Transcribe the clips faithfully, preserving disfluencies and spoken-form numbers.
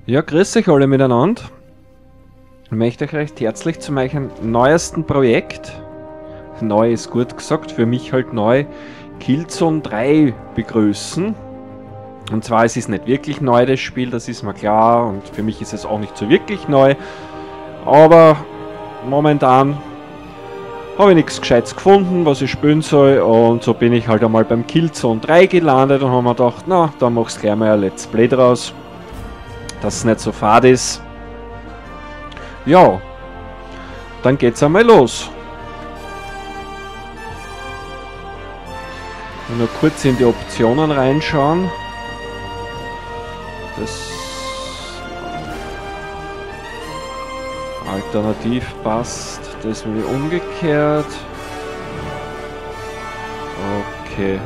Ja, grüß euch alle miteinander. Ich möchte euch recht herzlich zu meinem neuesten Projekt, neu ist gut gesagt, für mich halt neu, Killzone drei begrüßen. Und zwar es ist nicht wirklich neu das Spiel, das ist mir klar, und für mich ist es auch nicht so wirklich neu. Aber momentan habe ich nichts Gescheites gefunden, was ich spielen soll, und so bin ich halt einmal beim Killzone drei gelandet und habe mir gedacht, na, da machst du gleich mal ein Let's Play draus, dass es nicht so fad ist. Ja, dann geht's einmal los. Und nur kurz in die Optionen reinschauen. Das Alternativ passt, das will ich umgekehrt. Okay.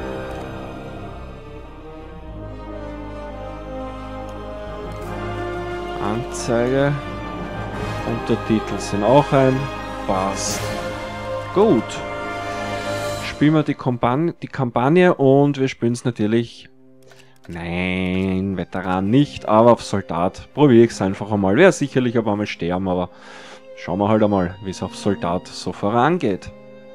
Anzeige. Untertitel sind auch ein. Passt. Gut. Spielen wir die Kampagne, die Kampagne und wir spielen es natürlich. Nein, Veteran nicht, aber auf Soldat. Probiere ich es einfach einmal. Wäre sicherlich aber einmal sterben, aber schauen wir halt einmal, wie es auf Soldat so vorangeht.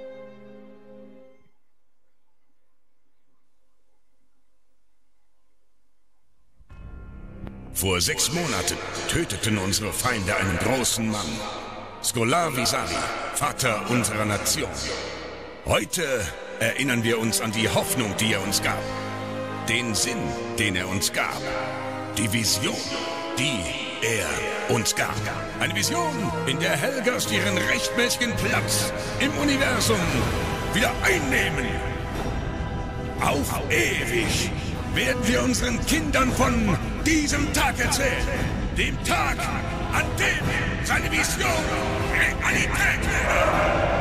Vor sechs Monaten töteten unsere Feinde einen großen Mann. Skolar Visari, Vater unserer Nation. Heute erinnern wir uns an die Hoffnung, die er uns gab. Den Sinn, den er uns gab. Die Vision, die er uns gab. Eine Vision, in der Helgast ihren rechtmäßigen Platz im Universum wieder einnehmen. Auf ewig werden wir unseren Kindern von diesem Tag erzählen. Dem Tag, an dem seine Vision Realität wird.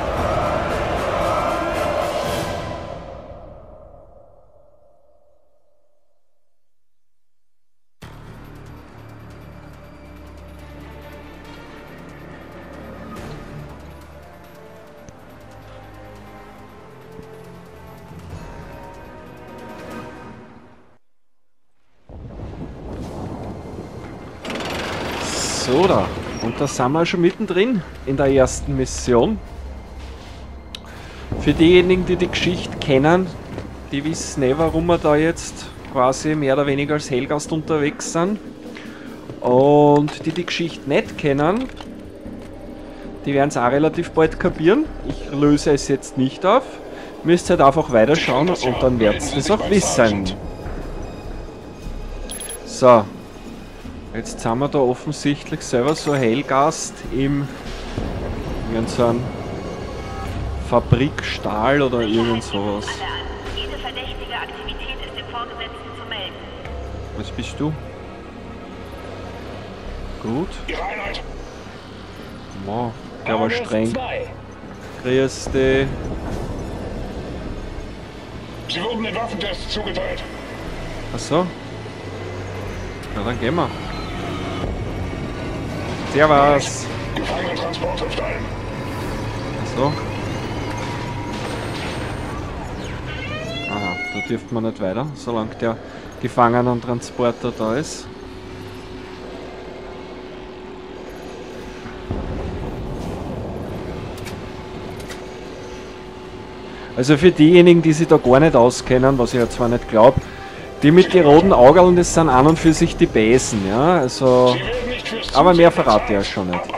So, da. Und da sind wir schon mittendrin in der ersten Mission. Für diejenigen, die die Geschichte kennen, die wissen eh, warum wir da jetzt quasi mehr oder weniger als Helgast unterwegs sind. Und die die Geschichte nicht kennen, die werden es auch relativ bald kapieren. Ich löse es jetzt nicht auf. Müsst halt einfach weiterschauen und dann werdet ihr es auch wissen. So. Jetzt sind wir da offensichtlich selber so Helgast im irgendeinem Fabrikstahl oder irgend sowas. Jede verdächtige Aktivität ist dem Vorgesetzten zu melden. Was bist du? Gut. Wow, der war streng. Grüß dich. Sie wurden den Waffentest zugeteilt. Achso. Na dann gehen wir. Servus. Gefangenentransport verstanden. So. Aha, da dürft man nicht weiter, solange der Gefangenentransporter da ist. Also für diejenigen, die sich da gar nicht auskennen, was ich ja zwar nicht glaube, die mit den roten Augeln, das sind an und für sich die Besen, ja, also... Aber mehr verrate ich ja schon nicht.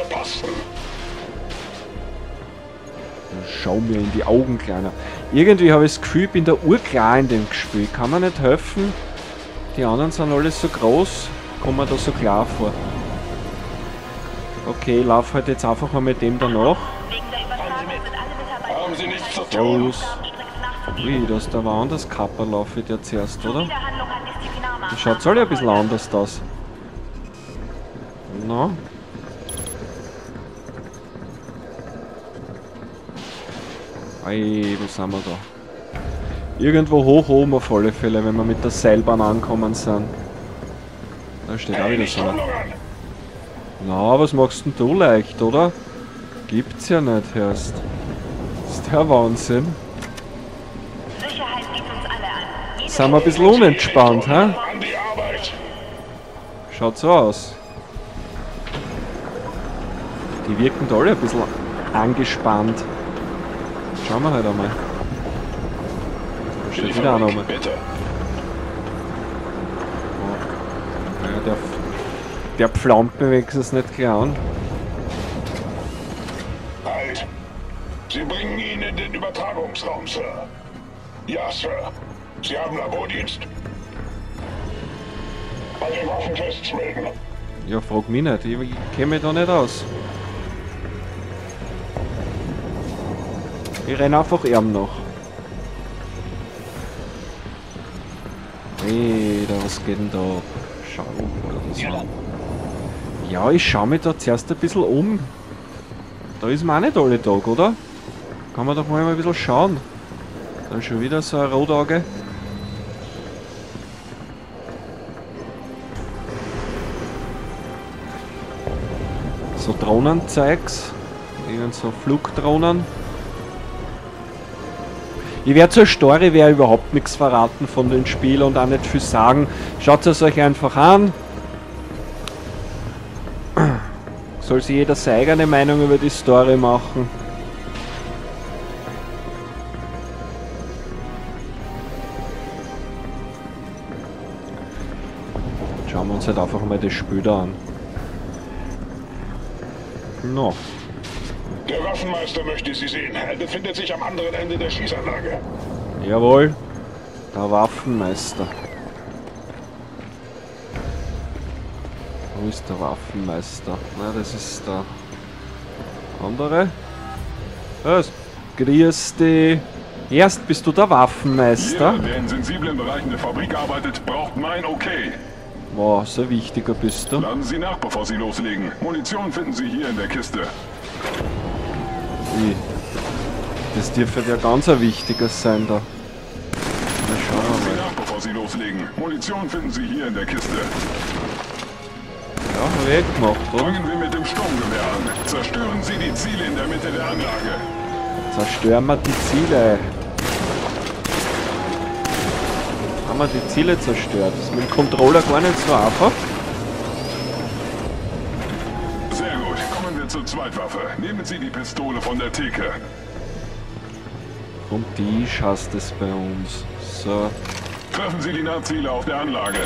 Schau mir in die Augen, Kleiner. Irgendwie habe ich das Gefühl, ich bin der urklar in dem Spiel. Kann man nicht helfen? Die anderen sind alle so groß, kommen mir da so klar vor. Okay, ich laufe halt jetzt einfach mal mit dem danach. Haben Sie nichts zu tun? Ui, das ist da war anders Kappa, laufe ich dir zuerst, oder? Das schaut alle ein bisschen anders aus. Na? Ei, wo sind wir da? Irgendwo hoch oben auf alle Fälle, wenn wir mit der Seilbahn ankommen sind. Da steht auch wieder so einer. Na, was machst denn du leicht, oder? Gibt's ja nicht erst. Das ist der Wahnsinn. Sicherheit liegt uns alle an. Sind wir ein bisschen unentspannt, hä? An die Arbeit. Schaut so aus. Die wirken da alle ein bisschen angespannt. Schauen wir halt einmal. Da steht wieder einer einmal. Bitte. Ja, der, der pflaumt mir wenigstens nicht gleich an. Halt! Sie bringen ihn in den Übertragungsraum, Sir. Ja, Sir. Sie haben Labordienst. Bei den Waffentests melden. Ja, frag mich nicht. Ich, ich kenne mich da nicht aus. Ich renne einfach ihm noch. Hey, da was geht denn da? Schau mal das an. Ja, ich schaue mich da zuerst ein bisschen um. Da ist man auch nicht alle Tag, oder? Kann man doch mal ein bisschen schauen. Da ist schon wieder so ein Rotauge. So Drohnenzeugs. Irgend so Flugdrohnen. Ich werde zur Story werde überhaupt nichts verraten von dem Spiel und auch nicht viel sagen. Schaut es euch einfach an. Soll sich jeder seine eigene Meinung über die Story machen. Schauen wir uns halt einfach mal das Spiel da an. No. Der Waffenmeister möchte Sie sehen. Er befindet sich am anderen Ende der Schießanlage. Jawohl. Der Waffenmeister. Wo ist der Waffenmeister? Na, das ist der andere. Was? Grüß dich. Erst bist du der Waffenmeister. Jeder, der in sensiblen Bereichen der Fabrik arbeitet, braucht mein Okay. Wow, so wichtiger bist du. Laden Sie nach, bevor Sie loslegen. Munition finden Sie hier in der Kiste. Ui. Das dürfte ja ganz ein wichtiges sein da. Na, schauen Laden Sie wir mal. nach, bevor Sie loslegen. Munition finden Sie hier in der Kiste. Ja, hab ich eh gemacht, oder? Fangen wir mit dem Sturmgewehr an. Zerstören Sie die Ziele in der Mitte der Anlage. Zerstören wir die Ziele. Haben wir die Ziele zerstört? Das ist mit dem Controller gar nicht so einfach. Sehr gut. Kommen wir zur Zweitwaffe. Nehmen Sie die Pistole von der Theke. Und die schasst es bei uns. So. Treffen Sie die Nahziele auf der Anlage.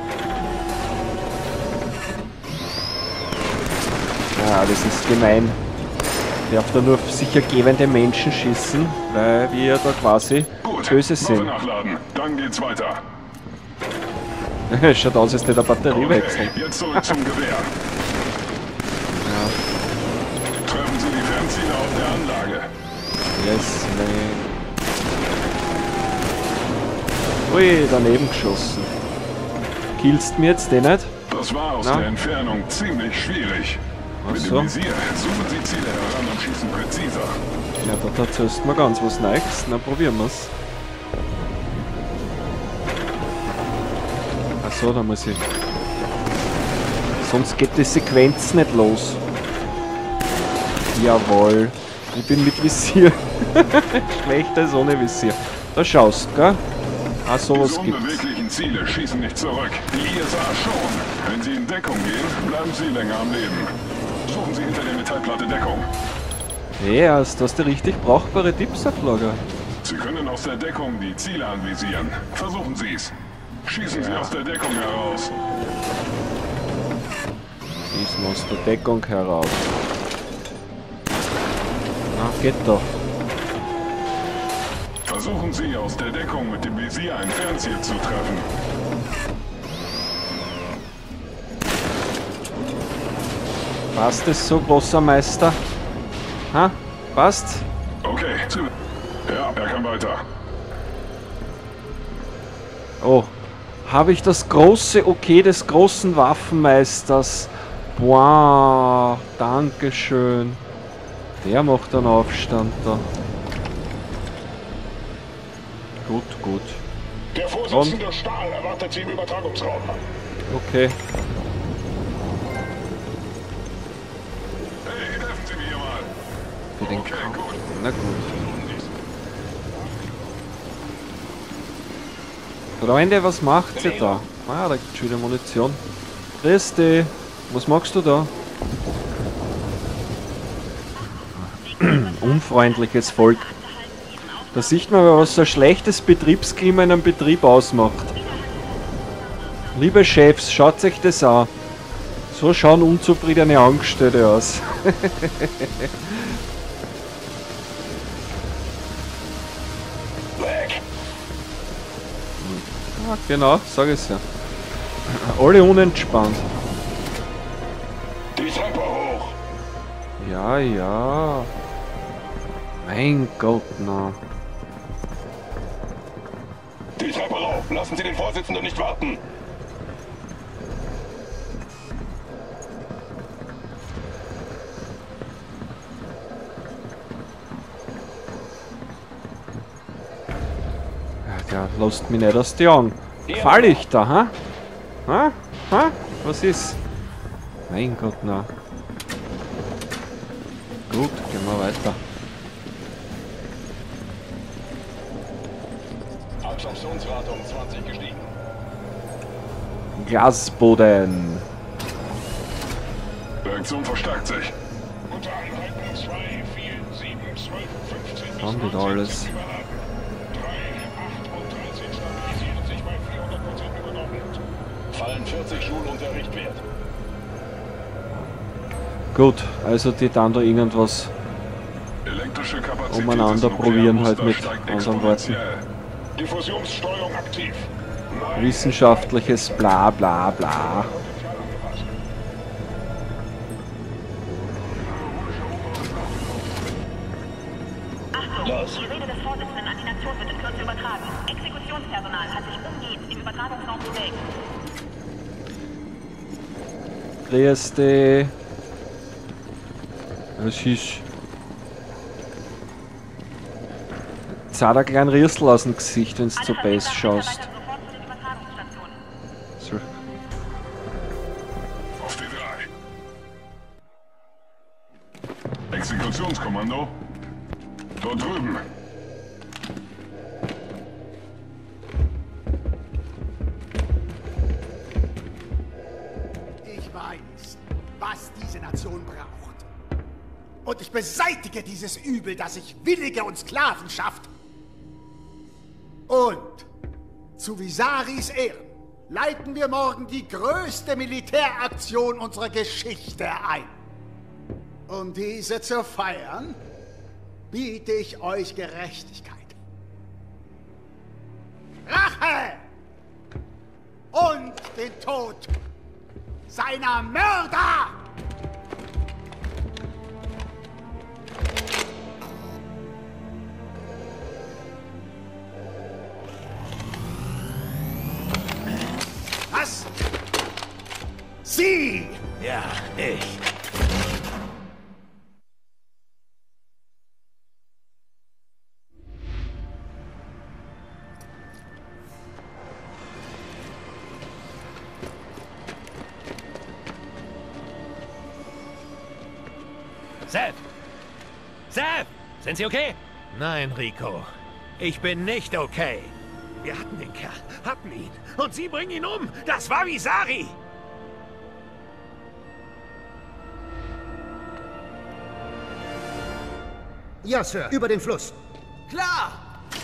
Ja, das ist gemein. Ich darf da nur sicher gebende Menschen schießen, weil wir da quasi Gut. böse Waffe sind. nachladen. Dann geht's weiter. Schaut aus, als hätte der Batterie Okay, wechseln. jetzt zurück zum Gewehr. Ja. Treffen Sie die Fernziele auf der Anlage. Yes, man. Ui, daneben geschossen. Killst mir jetzt den nicht? Das war aus Na? der Entfernung ziemlich schwierig. Ach Mit so. dem Visier suchen Sie Ziele heran und schießen präziser. Ja, da erzählst du mir ganz was Neues. Na, probieren wir's. Achso, da muss ich. Sonst geht die Sequenz nicht los. Jawohl. Ich bin mit Visier. Schlechter als ohne Visier. Da schaust du, gell? Ah, Die sowas so gibt's. unbeweglichen Ziele schießen nicht zurück. Die I S A schon. Wenn Sie in Deckung gehen, bleiben Sie länger am Leben. Suchen Sie hinter der Metallplatte Deckung. Ja, hast du hast du richtig brauchbare Tipps auf Lager. Sie können aus der Deckung die Ziele anvisieren. Versuchen Sie es. Schießen Sie aus der Deckung heraus. Schießen aus der Deckung heraus. Na, geht doch. Versuchen Sie aus der Deckung mit dem Visier ein Fernziel zu treffen. Passt es so, großer Meister? Ha? Passt? Okay. Ja, er kann weiter. Oh. Habe ich das große Okay des großen Waffenmeisters? Boah, Dankeschön. Der macht einen Aufstand da. Gut, gut. Der Vorsitzende Stahl erwartet Sie im Übertragungsraum. Okay. Hey, helfen Sie mir hier mal. Für den Okay, Kampf. gut. Na gut. Freunde, was macht ihr da? Ah, da gibt es wieder Munition. Grüß dich. Was machst du da? Unfreundliches Volk. Da sieht man, was so ein schlechtes Betriebsklima in einem Betrieb ausmacht. Liebe Chefs, schaut euch das an. So schauen unzufriedene Angestellte aus. Ah, genau, sag es ja. Alle unentspannt. Die Treppe hoch. Ja, ja. Mein Gott, na. Die Treppe rauf. Lassen Sie den Vorsitzenden nicht warten. Ja, lasst mich nicht aus die Augen. Fall ich da, ha? Ha? Ha? Was ist? Mein Gott, na. Gut, gehen wir weiter. Absorptionsrate um zwanzig gestiegen. Glasboden. Reaktion verstärkt sich. Unter Einheiten zwei, vier, sieben, zwölf, fünfzehn Haben die da alles? Fallen vierzig Joule unter Richtwert. Gut, also die dann da irgendwas Elektrische Kapazität umeinander des probieren halt mit Nuklearmusters steigt anderen Worten. exponentiell. Diffusionssteuerung aktiv. Nein. Wissenschaftliches Bla bla bla. Achtung, die Rede des Vorsitzenden an die Nation wird in Kürze übertragen. Exekutionspersonal hat sich umgehend im Übertragungsraum bewegt. Grüß dich. Was ist? Jetzt hat er einen kleinen Rissel aus dem Gesicht, wenn du zu Bass schaust. So. Auf die drei. Exekutionskommando. Dort drüben. Ich weiß, was diese Nation braucht. Und ich beseitige dieses Übel, das sich Willige und Sklaven schafft. Und zu Visaris Ehren leiten wir morgen die größte Militäraktion unserer Geschichte ein. Um diese zu feiern, biete ich euch Gerechtigkeit. Rache! Und den Tod seiner Mörder! Was? Sie! Ja, ich. Sev! Sev! Sind Sie okay? Nein, Rico. Ich bin nicht okay. Wir hatten den Kerl, hatten ihn. Und Sie bringen ihn um. Das war Visari. Ja, Sir. Über den Fluss. Klar!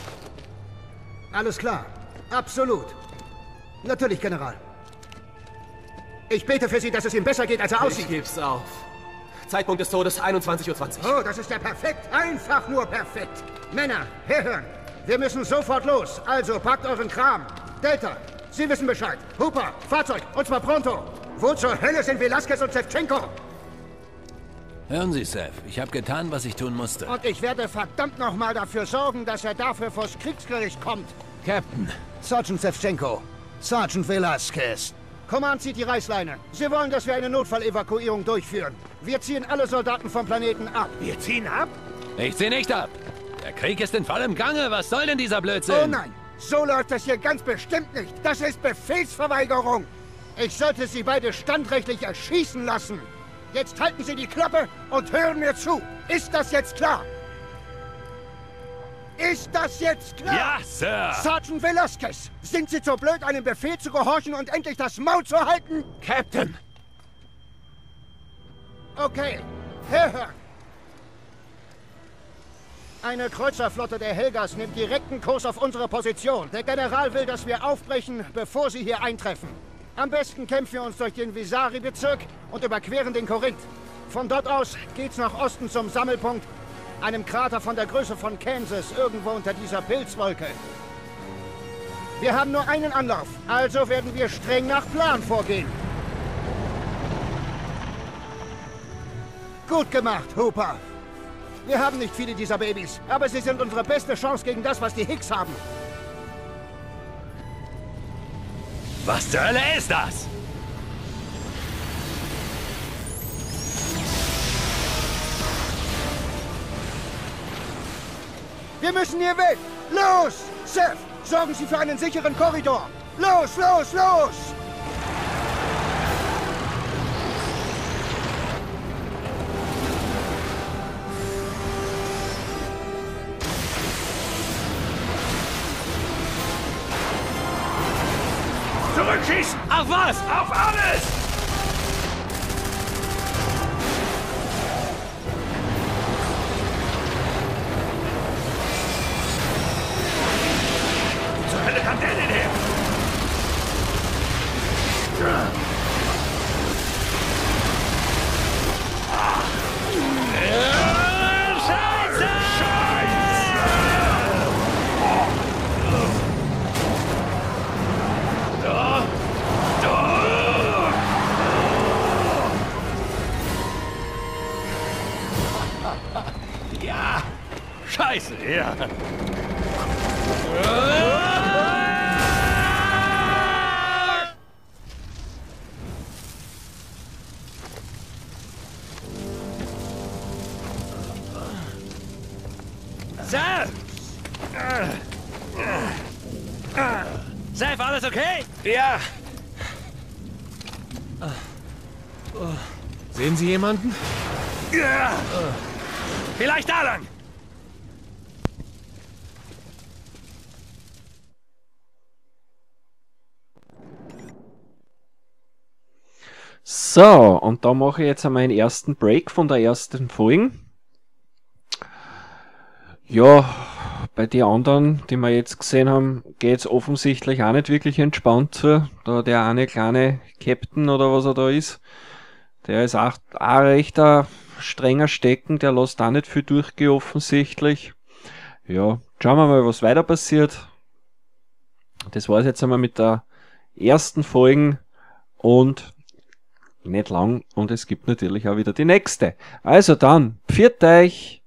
Alles klar. Absolut. Natürlich, General. Ich bete für Sie, dass es ihm besser geht, als er aussieht. Ich geb's auf. Zeitpunkt des Todes einundzwanzig Uhr zwanzig. Oh, das ist ja perfekt. Einfach nur perfekt. Männer, herhören. Wir müssen sofort los. Also, packt euren Kram. Delta, Sie wissen Bescheid. Hooper, Fahrzeug, und zwar pronto. Wo zur Hölle sind Velasquez und Shevchenko? Hören Sie, Sev. Ich habe getan, was ich tun musste. Und ich werde verdammt nochmal dafür sorgen, dass er dafür vors Kriegsgericht kommt. Captain. Sergeant Shevchenko. Sergeant Velasquez. Command zieht die Reißleine. Sie wollen, dass wir eine Notfallevakuierung durchführen. Wir ziehen alle Soldaten vom Planeten ab. Wir ziehen ab? Ich zieh nicht ab. Der Krieg ist in vollem Gange. Was soll denn dieser Blödsinn? Oh nein, so läuft das hier ganz bestimmt nicht. Das ist Befehlsverweigerung. Ich sollte Sie beide standrechtlich erschießen lassen. Jetzt halten Sie die Klappe und hören mir zu. Ist das jetzt klar? Ist das jetzt klar? Ja, Sir. Sergeant Velasquez, sind Sie zu blöd, einem Befehl zu gehorchen und endlich das Maul zu halten? Captain! Okay, Herr Hearn. Eine Kreuzerflotte der Helgas nimmt direkten Kurs auf unsere Position. Der General will, dass wir aufbrechen, bevor sie hier eintreffen. Am besten kämpfen wir uns durch den Visari-Bezirk und überqueren den Korinth. Von dort aus geht's nach Osten zum Sammelpunkt, einem Krater von der Größe von Kansas, irgendwo unter dieser Pilzwolke. Wir haben nur einen Anlauf, also werden wir streng nach Plan vorgehen. Gut gemacht, Hooper. Wir haben nicht viele dieser Babys, aber sie sind unsere beste Chance gegen das, was die Hicks haben. Was zur Hölle ist das? Wir müssen hier weg! Los! Seth, sorgen Sie für einen sicheren Korridor! Los, los, los! Zurückschießen! Auf was? Auf alles! Zur Hölle kann der denn her? Scheiße! Ja! Scheiße, ja! Seth! Seth, alles okay? Ja. Sehen Sie jemanden? Ja. Vielleicht da lang! So, und da mache ich jetzt einmal einen ersten Break von der ersten Folge. Ja, bei den anderen, die wir jetzt gesehen haben, geht es offensichtlich auch nicht wirklich entspannt zu. Da der eine kleine Captain oder was er da ist, der ist auch, auch recht ein strenger Stecken, der lässt auch nicht viel durchgehen offensichtlich. Ja, schauen wir mal, was weiter passiert. Das war es jetzt einmal mit der ersten Folge und nicht lang und es gibt natürlich auch wieder die nächste. Also dann, pfiat euch!